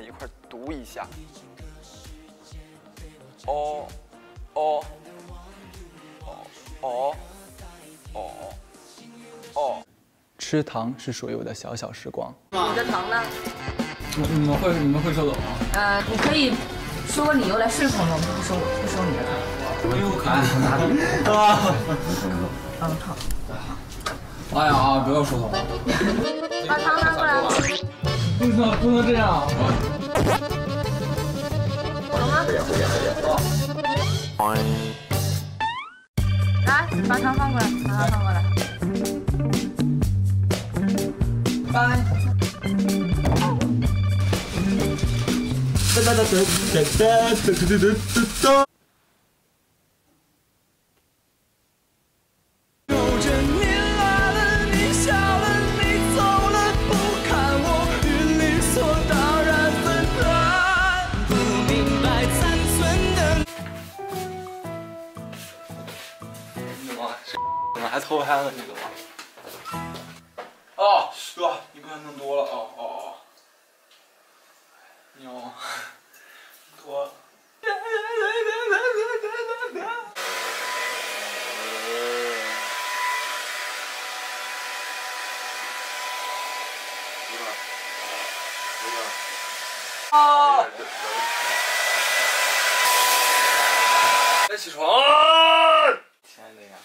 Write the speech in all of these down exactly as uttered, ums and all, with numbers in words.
我一块读一下。哦，哦，哦，哦，哦，哦。吃糖是属于我的小小时光。 你的糖呢？ 你你们会你们会收走吗？ 呃，你可以说个理由来说服我们，不收不收你的糖。 哎呦，可爱哪里？啊！ 嗯，好。 哎呀，不要说了。 把糖拿过来。 不能不能这样。 好吗？来，把糖放过来，把糖放过来。拜。哒哒哒哒哒哒哒哒哒哒。 怎么还偷拍了这个吗？哦，哥，你不能弄多了，哦哦哦。牛，多。啊！该起床。亲爱的呀。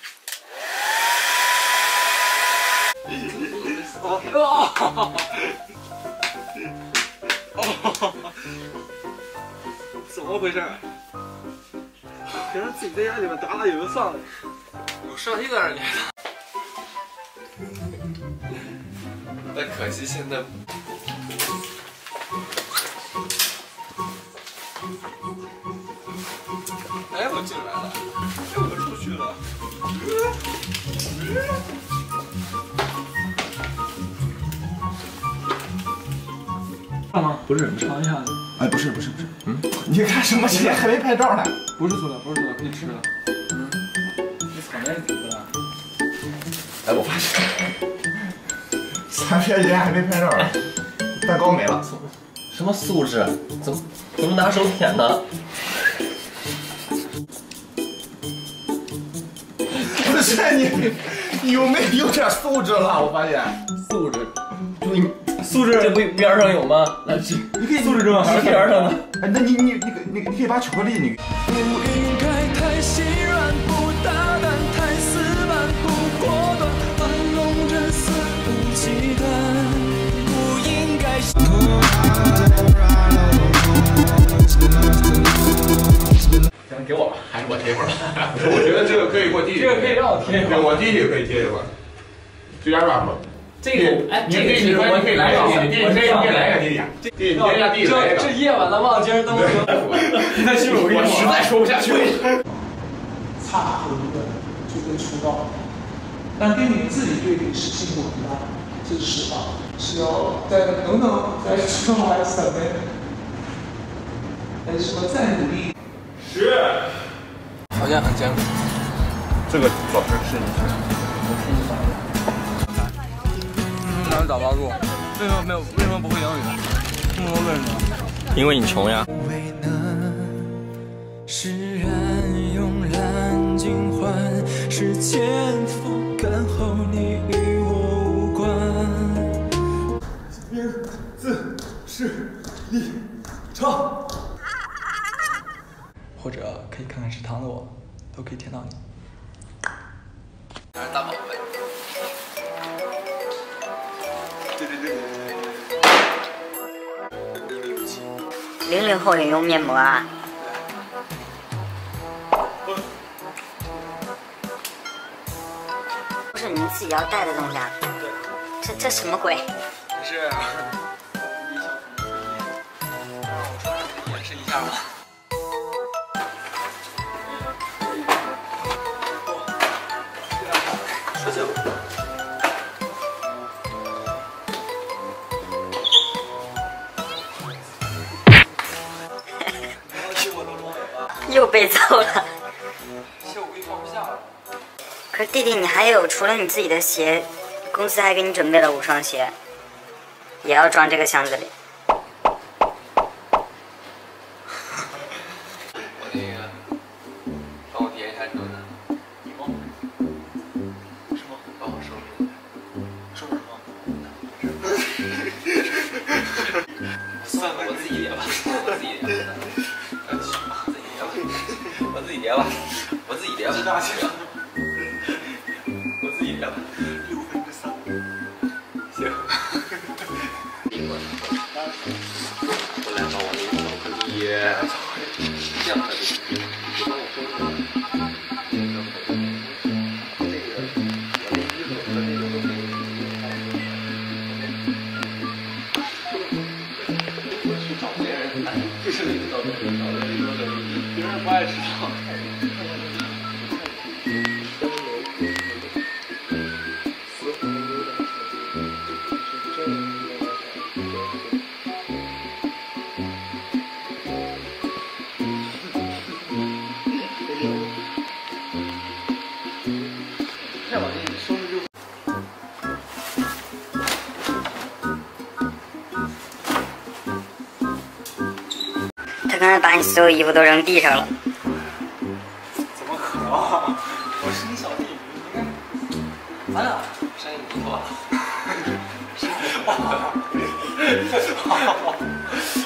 哦，哦，怎么回事？别让自己在家里面打打也就算了，有摄像机在这里。但可惜现在。哎，我进来了，哎，我出去了。干嘛？不是，尝一下。哎，不是，不是，不是。嗯，你看什么？现在还没拍照呢。不是塑料，不是塑料，可以吃的。嗯，你草莓怎么了？哎，我发现，三片人还没拍照呢，蛋糕没了。 什么素质？怎么怎么拿手舔呢？ 不是你，你有没有点素质了？我发现素质，就你素质，这不边上有吗？来， 你可以素质正好还是边上呢？ 哎，那你你你你你可以把巧克力你。不应该太心软，不大胆，太死板，不果断，玩弄着肆无忌惮，不应该。 行，给我吧，还是我贴一会儿吧。 我觉得这个可以给我弟弟， 这个可以让我贴一会儿， 我弟弟可以贴一会儿。最佳 rap。 这个，哎， 你可以，你可以，你可以来一个，你可以，你可以来一个弟弟，弟弟，你贴一下弟弟来一个。 这夜晚的望京灯灯，你再去我我实在说不下去了。 差和一个就被出道，但跟你自己对比是进步很大，这是实话。是要再等等再出道还是三倍，还是说再努力？ 十， 好像很艰苦。 这个老师是你选的，我是你选的。 哪里找不到路？为什么没有？为什么不会英语？这么多问题。 因为你穷呀。 释然慵懒尽欢，是前锋干后你与我无关。 名字是李昌。 或者可以看看食堂的我，都可以甜到你。还是大宝贝。对对对对对。 零零后也用面膜啊？不是你们自己要带的东西啊？ 对。 这这什么鬼？ 这是一小瓶的让我说演示一下吧。十九。 又被揍了。 鞋我估计放不下了。 可是弟弟，你还有除了你自己的鞋，公司还给你准备了五双鞋，也要装这个箱子里。 那个帮我点一下你多难？ 你吗？是吗？ 帮我收拾一下。 收拾什么？ 算了，我自己叠吧，我自己叠吧。我自己叠吧，我自己叠吧，我自己叠吧。 大钱。 我自己叠吧。 六分之三。 行。我来把我那个巧克力，这样的，你帮我收拾。这个，我那衣服和那个都没有。我去找别人，就是你找别人，找别人说的，别人不爱吃炒菜。再往那里收拾就。 他刚才把你所有衣服都扔地上了。 怎么可能啊？我是你小弟，你应该，咱俩生意不错。 哈哈哈。